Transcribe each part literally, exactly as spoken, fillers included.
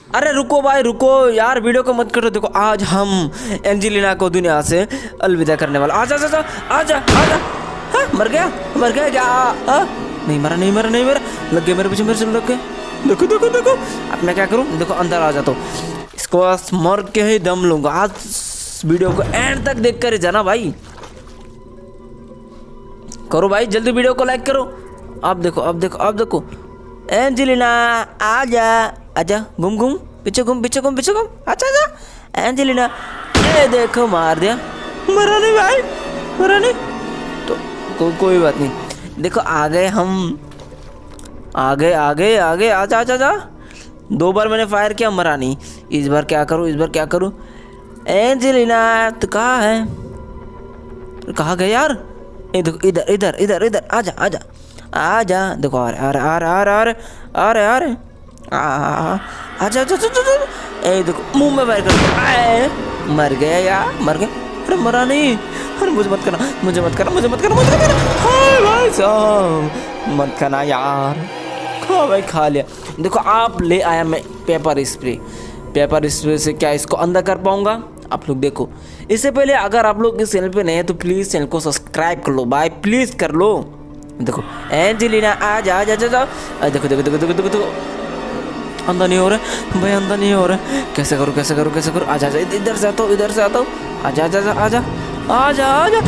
अरे रुको भाई रुको यार, वीडियो को मत करो। देखो आज हम एंजेलिना को दुनिया से अलविदा करने वाला। आजा आजा आजा आजा। हाँ, मर गया मर गया क्या? हाँ? नहीं मरा नहीं मरा नहीं मरा, लग गए मेरे पीछे, मेरे से लग गए। देखो देखो देखो अब मैं क्या करूँ। देखो अंदर आ जाता हूँ, इसको मर के ही दम लूंगा। आज वीडियो को एंड तक देख कर जाना भाई। करो भाई जल्दी, वीडियो को लाइक करो। अब देखो अब देखो अब देखो एंजेलिना आजा आजा, घूम घूम पीछे घूम पीछे घूम पीछे घूम। अच्छा अच्छा एंजेलिना, ये देखो मार दिया। मरा नहीं भाई, मरा नहीं तो को, कोई बात नहीं। देखो आ गए हम, आ गए आ गए आ गए। आजा आजा आजा। दो बार मैंने फायर किया, मरा नहीं। इस बार क्या करूँ, इस बार क्या करूँ? एंजेलिना तो कहाँ है, कहाँ गए यार? ये देखो इधर इधर इधर इधर, आजा आजा आजा। देखो आ रहे आ रहे आ रहे आ रहे आ रहे आ रहे आजा आजा आजा। ए देखो मुंह में फायर कर, मर गया यार, मर गया। अरे मरा नहीं, अरे मुझे मत करना, मुझे मत करना, मुझे मत करना, मुझे मत करना। हाय भाई साहब मत करना यार। खा भाई खा लिया। देखो आप ले आया मैं पेपर स्प्रे। पेपर स्प्रे से क्या इसको अंदर कर पाऊंगा आप लोग देखो। इससे पहले अगर आप लोग इस चैनल पे नए हैं तो प्लीज़ चैनल को सब्सक्राइब कर लो भाई, प्लीज़ कर लो। देखो एंजेलिना आ जा जा जा। देखो देखो देखो देखो देखो देखो अंदर नहीं हो रहा भाई, अंदर नहीं हो रहा। कैसे करूँ कैसे करूँ कैसे करूँ? आजा आजा इधर से आता हूँ, इधर से आता हूँ। आजा आजा आजा आजा आजा।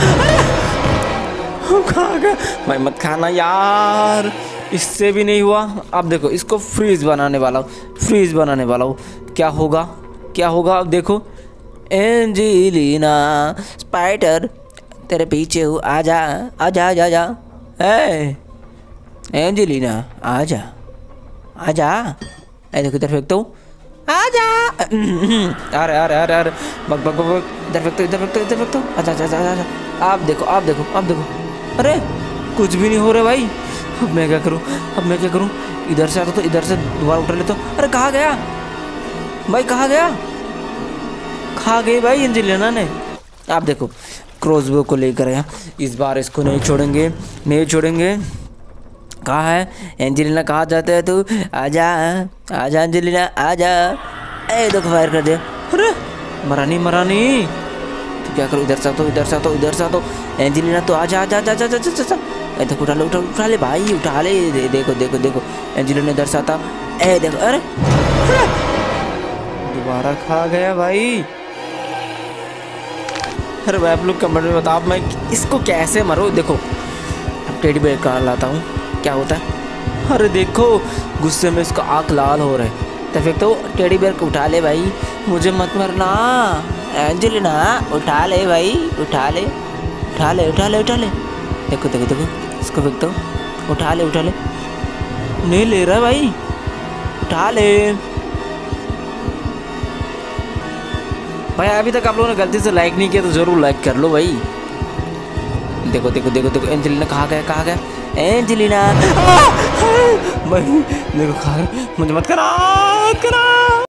खा गया भाई, मत खाना यार, इससे भी नहीं हुआ। अब देखो इसको फ्रीज बनाने वाला हूँ, फ्रीज बनाने वाला हूँ। क्या होगा क्या होगा अब देखो। एंजेलिना स्पाइडर तेरे पीछे हूँ, आजा आजा आजा आजा। ए एंजेलिना आजा आजा। ए देखो इधर फेंकता हूँ, आजा। अरे अरे अरे अरे बक बक बक, इधर फेंकता इधर फेंकता इधर फेंकता। आजा आजा आजा आजा। आप देखो आप देखो आप देखो। अरे कुछ भी नहीं हो रहा भाई। अब मैं क्या करूँ, अब मैं क्या करूँ? इधर से आता तो इधर से दोबारा उठा लेता हूँ। अरे कहाँ गया भाई, कहाँ गया? खा गई भाई एंजेलिना ने। आप देखो क्रॉसबो को लेकर आया, इस बार इसको नहीं छोड़ेंगे नहीं छोड़ेंगे। कहाँ है एंजेलिना, कहाँ जाते है तू? आजा आजा एंजेलिना आजा। ए देखो फायर कर दिया। अरे मरा नहीं मरा नहीं तो क्या करूँ? इधर से आता हूँ इधर से आता हूँ इधर से आता हूँ। एंजेलिना तो आजा आजा आजा आजा आजा आजा। ए देखो उठा ले उठा उठा ले भाई उठा ले। दे, देखो देखो देखो एंजेलिना इधर से आता। ए देखो अरे दोबारा खा गया भाई। अरे भाई आप लोग कमेंट में बताओ मैं इसको कैसे मरूँ। देखो अब टेडी बेयर का लाता हूँ, क्या होता है? अरे देखो गुस्से में इसका आँख लाल हो रहा है। तो फिर तो टेडी बेयर को उठा ले भाई, मुझे मत मरना। एंजेलिना उठा ले भाई, उठा ले उठा ले उठा ले उठा ले। देखो देखो देखो इसको फेंकता हूँ, उठा ले उठा ले। नहीं ले रहा भाई, उठा ले भाई। अभी तक आप लोगों ने गलती से लाइक नहीं किया तो जरूर लाइक कर लो भाई। देखो देखो देखो देखो एंजेलिना कहाँ गया कहाँ गया? एंजेलिना भाई देखो खा, मुझे मत करा मत करा।